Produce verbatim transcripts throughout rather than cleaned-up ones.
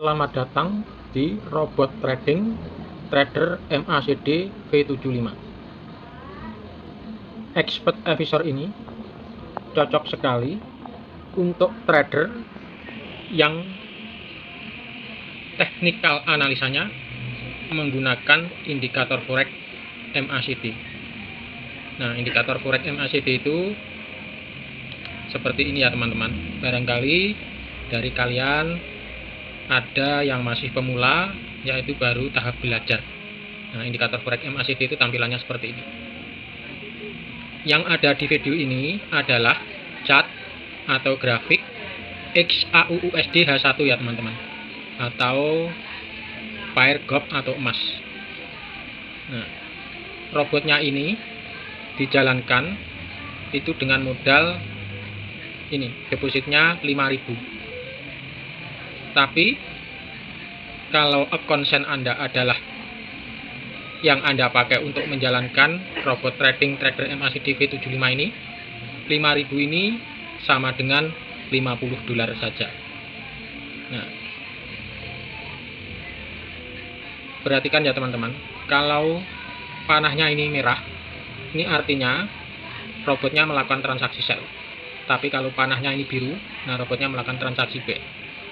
Selamat datang di robot trading trader M A C D V tujuh puluh lima. Expert Advisor ini cocok sekali untuk trader yang technical analisanya menggunakan indikator forex M A C D. Nah, indikator forex M A C D itu seperti ini ya teman-teman. Barangkali dari kalian ada yang masih pemula, yaitu baru tahap belajar. Nah, indikator forex M A C D itu tampilannya seperti ini. Yang ada di video ini adalah chart atau grafik X A U U S D H satu ya teman-teman, atau pair gold atau emas. Nah, robotnya ini dijalankan itu dengan modal ini, depositnya lima ribu. Tapi kalau account sen Anda adalah yang Anda pakai untuk menjalankan robot trading trader M A C D V tujuh puluh lima ini, lima ribu ini sama dengan lima puluh dolar saja. Nah, perhatikan ya teman-teman, kalau panahnya ini merah, ini artinya robotnya melakukan transaksi sell. Tapi kalau panahnya ini biru, nah robotnya melakukan transaksi buy.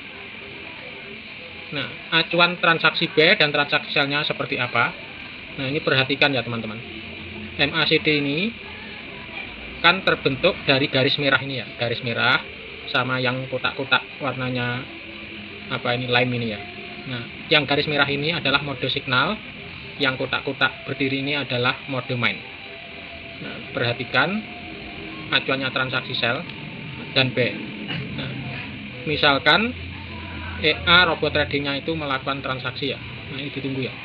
Nah, acuan transaksi buy dan transaksi sell-nya seperti apa? Nah, ini perhatikan ya teman-teman. M A C D ini kan terbentuk dari garis merah ini ya, garis merah sama yang kotak-kotak warnanya apa ini, lime ini ya. Nah, yang garis merah ini adalah mode signal, yang kotak-kotak berdiri ini adalah mode main. Nah, perhatikan acuannya transaksi sell dan buy. Nah, misalkan E A robot tradingnya itu melakukan transaksi ya. Nah, ini ditunggu ya.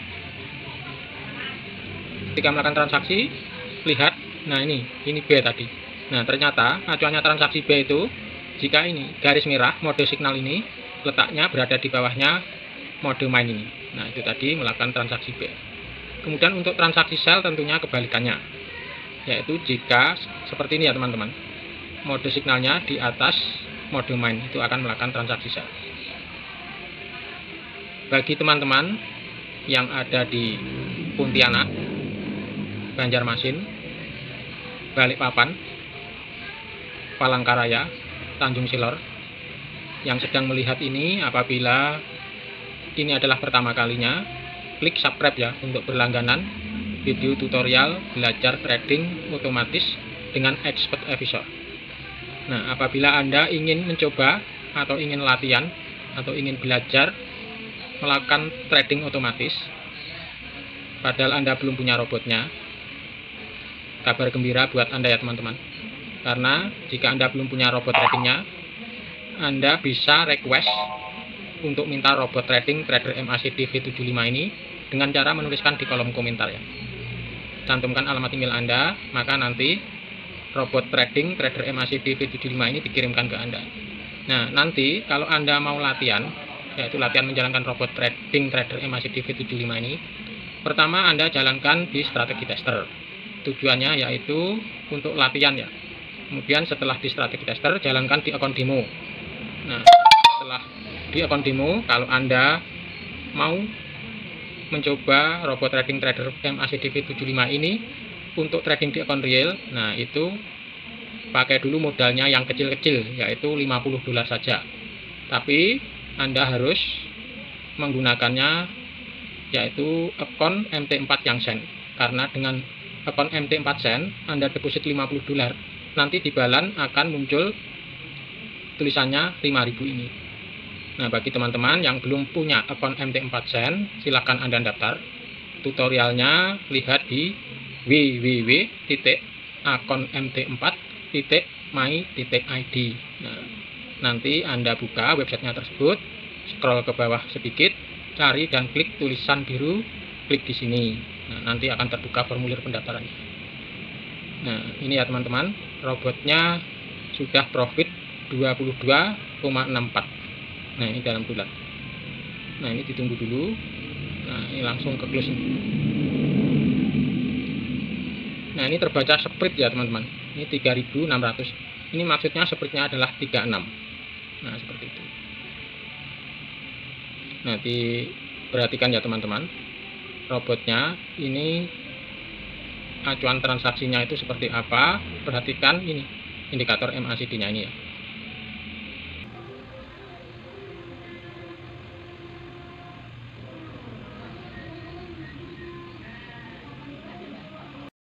Ketika melakukan transaksi, lihat, nah ini, ini B tadi. Nah, ternyata acuannya transaksi B itu, jika ini garis merah mode signal ini letaknya berada di bawahnya mode main ini. Nah, itu tadi melakukan transaksi B. Kemudian untuk transaksi sell tentunya kebalikannya, yaitu jika seperti ini ya teman-teman, mode signalnya di atas mode main, itu akan melakukan transaksi sell. Bagi teman-teman yang ada di Pontianak, Banjarmasin, Balikpapan, Palangkaraya, Tanjung Silor, yang sedang melihat ini, apabila ini adalah pertama kalinya, klik subscribe ya untuk berlangganan video tutorial belajar trading otomatis dengan Expert Advisor. Nah, apabila Anda ingin mencoba atau ingin latihan atau ingin belajar melakukan trading otomatis, padahal Anda belum punya robotnya, kabar gembira buat Anda ya teman-teman. Karena jika Anda belum punya robot tradingnya, Anda bisa request untuk minta robot trading trader M A C D V tujuh puluh lima ini dengan cara menuliskan di kolom komentar ya. Cantumkan alamat email Anda, maka nanti robot trading trader M A C D V tujuh puluh lima ini dikirimkan ke Anda. Nah, nanti kalau Anda mau latihan, yaitu latihan menjalankan robot trading trader M A C D V tujuh puluh lima ini, pertama Anda jalankan di strategi tester. Tujuannya yaitu untuk latihan ya. Kemudian setelah di strategi tester, jalankan di akun demo. Nah, setelah di akun demo, kalau Anda mau mencoba robot trading trader M A C D V tujuh puluh lima ini untuk trading di akun real, nah itu pakai dulu modalnya yang kecil-kecil, yaitu lima puluh dolar saja. Tapi Anda harus menggunakannya yaitu akun M T empat yang sen. Karena dengan akun M T empat sen Anda deposit lima puluh dolar, nanti di balan akan muncul tulisannya lima ribu ini. Nah, bagi teman-teman yang belum punya akun M T empat sen, silahkan Anda daftar. Tutorialnya lihat di w w w titik akun m t empat titik my titik i d. Nah, nanti Anda buka websitenya tersebut, scroll ke bawah sedikit, cari dan klik tulisan biru, klik di sini. Nah, nanti akan terbuka formulir pendaftarannya. Nah, ini ya teman-teman, robotnya sudah profit dua puluh dua koma enam empat. Nah, ini dalam bulan. Nah, ini ditunggu dulu. Nah, ini langsung ke closing. Nah, ini terbaca spread ya teman-teman. Ini tiga ribu enam ratus. Ini maksudnya spreadnya adalah tiga puluh enam. Nah, seperti itu. Nanti perhatikan ya teman-teman, robotnya ini acuan transaksinya itu seperti apa. Perhatikan ini indikator M A C D nya ini ya.